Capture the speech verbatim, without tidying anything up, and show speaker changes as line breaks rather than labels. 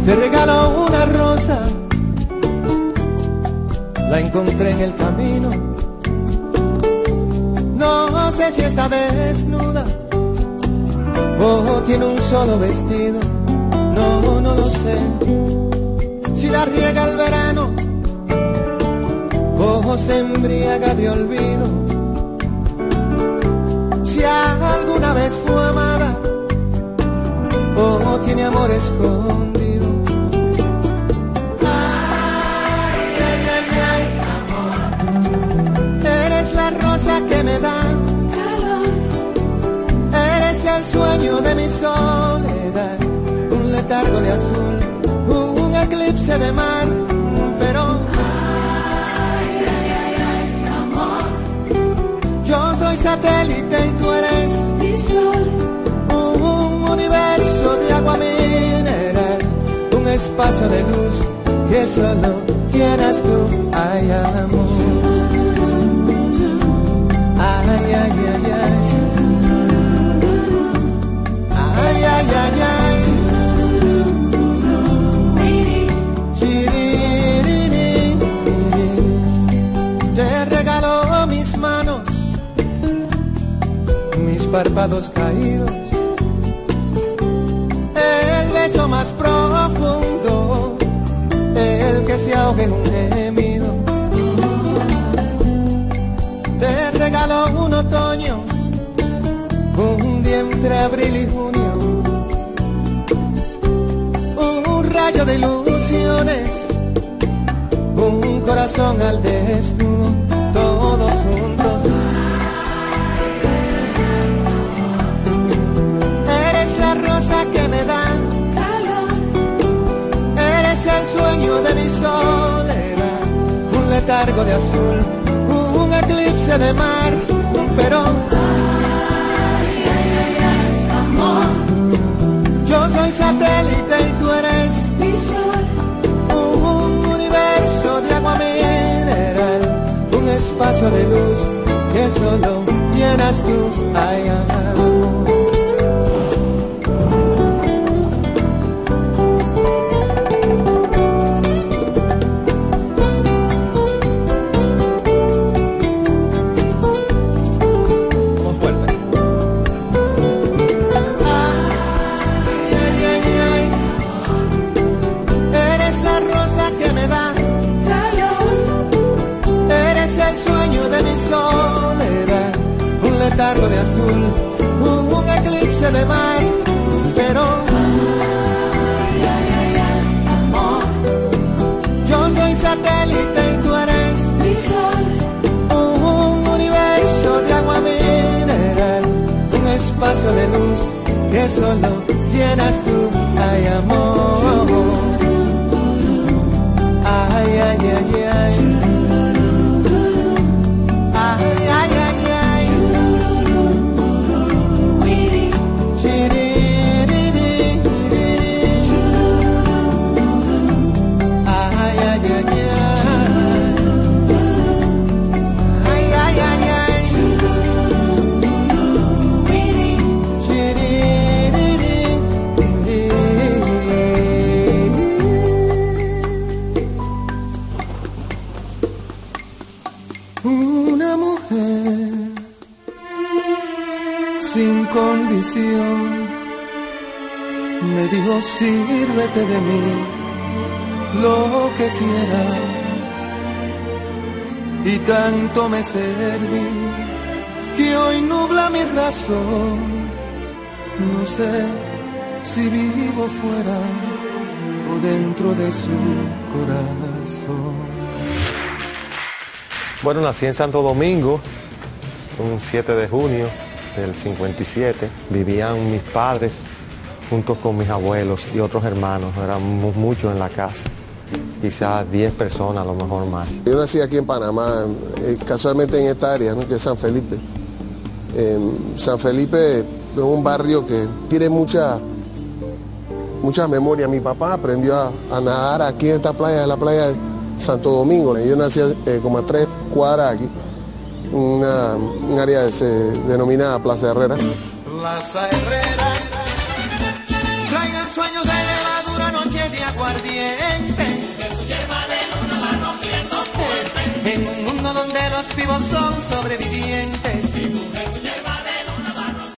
Te regalo una rosa, la encontré en el camino. No sé si está desnuda o tiene un solo vestido. No, no lo sé. Si la riega el verano o se embriaga de olvido. Si alguna vez fue amada o tiene amor escondido. Ay, ay, ay, ay, amor. Eres la rosa que me da calor. Eres el sueño de mi soledad. Un letargo de azul, un eclipse de mar. Pero ay, ay, ay, ay, amor. Yo soy satélite y tú eres mi sol. Un universo de agua mineral, un espacio de luz que solo llenas tú. Ay, amor. Ay, ay, ay, ay. Ay, ay, ay, ay. Te regalo mis manos, mis párpados caídos, el beso más profundo, el que se ahoga en un gemido. Te regalo un otoño, un día entre abril y junio, un rayo de ilusiones, un corazón al desnudo, todos juntos. Eres la rosa que me da calor. Eres el sueño de mi soledad. Un letargo de azul, un eclipse de mar. Pero ay, ay, ay, ay, amor. Yo soy satélite y tú eres mi sol. Un universo de agua mineral, un espacio de luz que solo llenas tú. Ay, amor. Letargo de azul, un eclipse de mar. Pero ay, ay, ay, ay, amor. Yo soy satélite y tú eres mi sol. Un universo de agua mineral, un espacio de luz que solo llenas tú. Ay, amor. Ay, ay, ay, ay. Ay, ay, ay. Una mujer sin condición me dijo: sírvete de mí lo que quieras. Y tanto me serví que hoy nubla mi razón. No sé si vivo fuera o dentro de su corazón.
Bueno, nací en Santo Domingo un siete de junio del cincuenta y siete. Vivían mis padres juntos con mis abuelos y otros hermanos. Éramos muchos en la casa, quizás diez personas, a lo mejor más.
Yo nací aquí en Panamá, eh, casualmente en esta área, ¿no?, que es San Felipe. Eh, San Felipe es un barrio que tiene mucha, mucha memoria. Mi papá aprendió a, a nadar aquí en esta playa, en la playa de Santo Domingo. Yo nací eh, como a tres cuadras aquí, una, un área que se denomina Plaza Herrera.
Plaza Herrera, traigan sueños de levadura, noche de agua ardiente. En un mundo donde los vivos son